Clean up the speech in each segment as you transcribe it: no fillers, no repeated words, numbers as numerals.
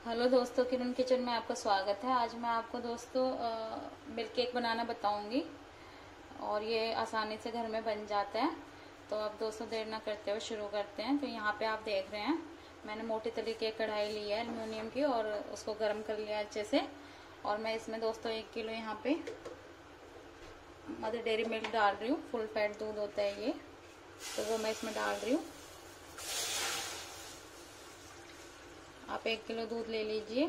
Hello दोस्तों, किरण kitchen में आपका स्वागत है। आज मैं आपको दोस्तों मिल्क केक बनाना बताऊंगी और ये आसानी से घर में बन जाता है। तो अब दोस्तों देर ना करते हुए शुरू करते हैं। तो यहाँ पे आप देख रहे हैं मैंने मोटी तली की कढ़ाई ली है एल्युमिनियम की और उसको गर्म कर लिया अच्छे से। और मैं इसमें दोस्तों 1 किलो यहाँ पे मदर डेयरी मिल्क डाल रही हूँ। फुल फैट दूध होता है ये, तो वो मैं इसमें डाल रही हूँ। आप 1 किलो दूध ले लीजिए।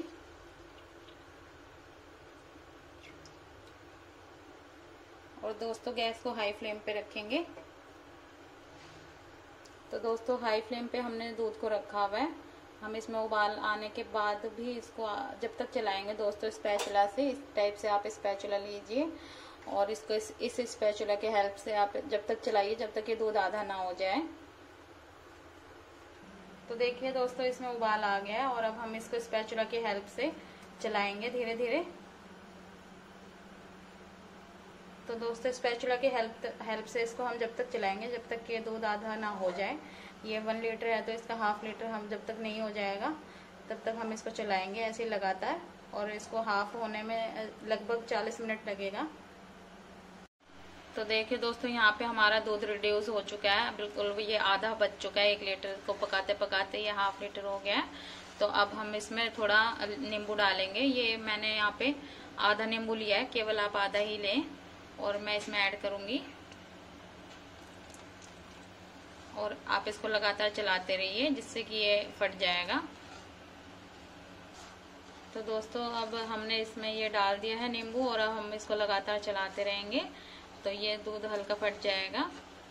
और दोस्तों गैस को हाई फ्लेम पे रखेंगे। तो दोस्तों हाई फ्लेम पे हमने दूध को रखा हुआ है। हम इसमें उबाल आने के बाद भी इसको जब तक चलाएंगे दोस्तों स्पैचुला से, इस टाइप से आप स्पैचुला लीजिए और इसको इस स्पैचुला के हेल्प से आप जब तक चलाइए जब तक ये दूध आधा ना हो जाए। तो देखिए दोस्तों इसमें उबाल आ गया है और अब हम इसको स्पैचुला की हेल्प से चलाएंगे धीरे धीरे। तो दोस्तों स्पैचुला की हेल्प से इसको हम जब तक चलाएंगे जब तक ये दूध आधा ना हो जाए। ये 1 लीटर है तो इसका हाफ लीटर हम जब तक नहीं हो जाएगा तब तक हम इसको चलाएंगे ऐसे ही लगातार। और इसको हाफ होने में लगभग 40 मिनट लगेगा। तो देखिए दोस्तों यहाँ पे हमारा दूध रिड्यूस हो चुका है, बिल्कुल ये आधा बच चुका है। 1 लीटर को पकाते पकाते ये हाफ लीटर हो गया है। तो अब हम इसमें थोड़ा नींबू डालेंगे। ये मैंने यहाँ पे आधा नींबू लिया है, केवल आप आधा ही लें। और मैं इसमें ऐड करूंगी और आप इसको लगातार चलाते रहिए जिससे कि ये फट जाएगा। तो दोस्तों अब हमने इसमें ये डाल दिया है नींबू और अब हम इसको लगातार चलाते रहेंगे तो ये दूध हल्का फट जाएगा।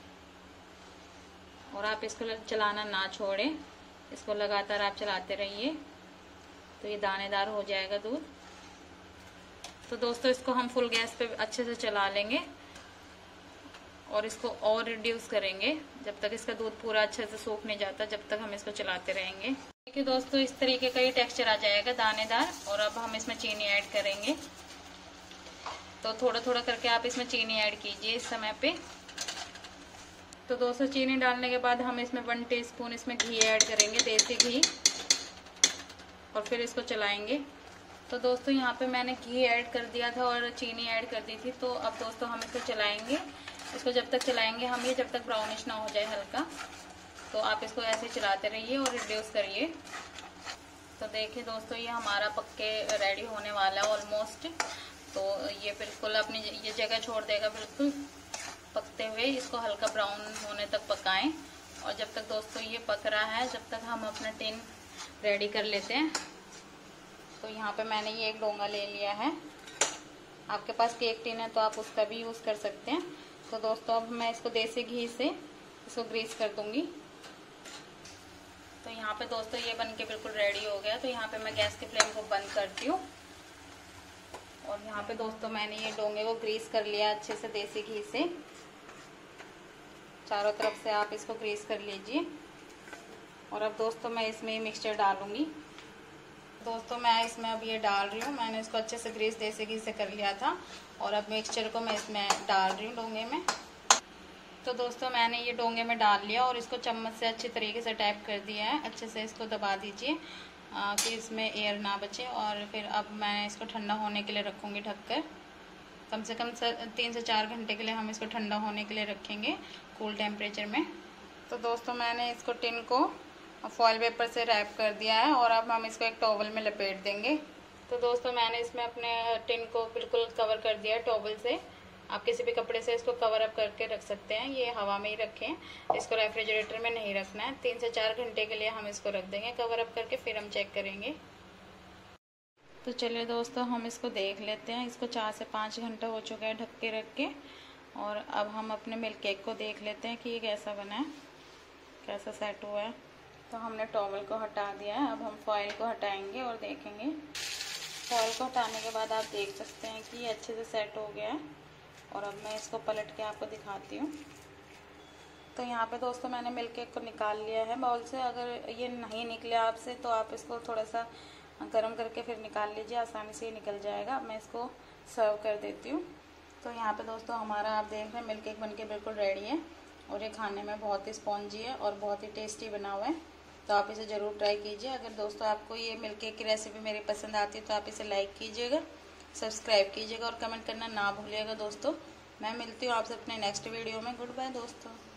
और आप इसको चलाना ना छोड़ें, इसको लगातार आप चलाते रहिए तो ये दानेदार हो जाएगा दूध। तो दोस्तों इसको हम फुल गैस पे अच्छे से चला लेंगे और इसको और रिड्यूस करेंगे जब तक इसका दूध पूरा अच्छे से सूख नहीं जाता, जब तक हम इसको चलाते रहेंगे। देखिए दोस्तों इस तरीके का ये टेक्सचर आ जाएगा दानेदार। और अब हम इसमें चीनी ऐड करेंगे। तो थोड़ा थोड़ा करके आप इसमें चीनी ऐड कीजिए इस समय पे। तो दोस्तों चीनी डालने के बाद हम इसमें 1 टीस्पून इसमें घी ऐड करेंगे, देसी घी, और फिर इसको चलाएंगे। तो दोस्तों यहाँ पे मैंने घी ऐड कर दिया था और चीनी ऐड कर दी थी। तो अब दोस्तों हम इसको चलाएंगे। इसको जब तक चलाएंगे हम ये जब तक ब्राउनिश ना हो जाए हल्का। तो आप इसको ऐसे चलाते रहिए और रिड्यूस करिए। तो देखिए दोस्तों ये हमारा पक्के रेडी होने वाला है ऑलमोस्ट। तो ये बिल्कुल अपनी ये जगह छोड़ देगा बिल्कुल पकते हुए। इसको हल्का ब्राउन होने तक पकाएं। और जब तक दोस्तों ये पक रहा है जब तक हम अपना टिन रेडी कर लेते हैं। तो यहाँ पे मैंने ये एक डोंगा ले लिया है। आपके पास केक टिन है तो आप उसका भी यूज़ कर सकते हैं। तो दोस्तों अब मैं इसको देसी घी से इसको ग्रीस कर दूंगी। तो यहाँ पे दोस्तों ये बन के बिल्कुल रेडी हो गया। तो यहाँ पे मैं गैस की फ्लेम को बंद करती हूँ। और यहाँ पे दोस्तों मैंने ये डोंगे को ग्रीस कर लिया अच्छे से देसी घी से। चारों तरफ से आप इसको ग्रीस कर लीजिए। और अब दोस्तों मैं इसमें मिक्सचर डालूंगी। दोस्तों मैं इसमें अब ये डाल रही हूँ। मैंने इसको अच्छे से ग्रीस देसी घी से कर लिया था और अब मिक्सचर को मैं इसमें डाल रही हूँ डोंगे में। तो दोस्तों मैंने ये डोंगे में डाल लिया और इसको चम्मच से अच्छी तरीके से टैप कर दिया है। अच्छे से इसको दबा दीजिए कि इसमें एयर ना बचे। और फिर अब मैं इसको ठंडा होने के लिए रखूँगी ढककर। कम से कम 3 से 4 घंटे के लिए हम इसको ठंडा होने के लिए रखेंगे कूल टेम्परेचर में। तो दोस्तों मैंने इसको टिन को फॉइल पेपर से रैप कर दिया है और अब हम इसको एक टॉवल में लपेट देंगे। तो दोस्तों मैंने इसमें अपने टिन को बिल्कुल कवर कर दिया है टॉवल से। आप किसी भी कपड़े से इसको कवर अप करके रख सकते हैं। ये हवा में ही रखें, इसको रेफ्रिजरेटर में नहीं रखना है। 3 से 4 घंटे के लिए हम इसको रख देंगे कवर अप करके, फिर हम चेक करेंगे। तो चलिए दोस्तों हम इसको देख लेते हैं। इसको 4 से 5 घंटा हो चुका है ढक के रख के। और अब हम अपने मिल्क केक को देख लेते हैं कि ये कैसा बना है, कैसा सेट हुआ है। तो हमने टॉवल को हटा दिया है। अब हम फॉइल को हटाएंगे और देखेंगे। फॉइल को हटाने के बाद आप देख सकते हैं कि ये अच्छे से सेट हो गया है। और अब मैं इसको पलट के आपको दिखाती हूँ। तो यहाँ पे दोस्तों मैंने मिल्क केक को निकाल लिया है बाउल से। अगर ये नहीं निकले आपसे तो आप इसको थोड़ा सा गर्म करके फिर निकाल लीजिए, आसानी से ही निकल जाएगा। अब मैं इसको सर्व कर देती हूँ। तो यहाँ पे दोस्तों हमारा आप देख रहे हैं मिल्क केक बनके बिल्कुल रेडी है। और ये खाने में बहुत ही स्पॉन्जी है और बहुत ही टेस्टी बना हुआ है। तो आप इसे ज़रूर ट्राई कीजिए। अगर दोस्तों आपको ये मिल्क केक की रेसिपी मेरी पसंद आती है तो आप इसे लाइक कीजिएगा, सब्सक्राइब कीजिएगा और कमेंट करना ना भूलिएगा दोस्तों। मैं मिलती हूँ आपसे अपने नेक्स्ट वीडियो में। गुड बाय दोस्तों।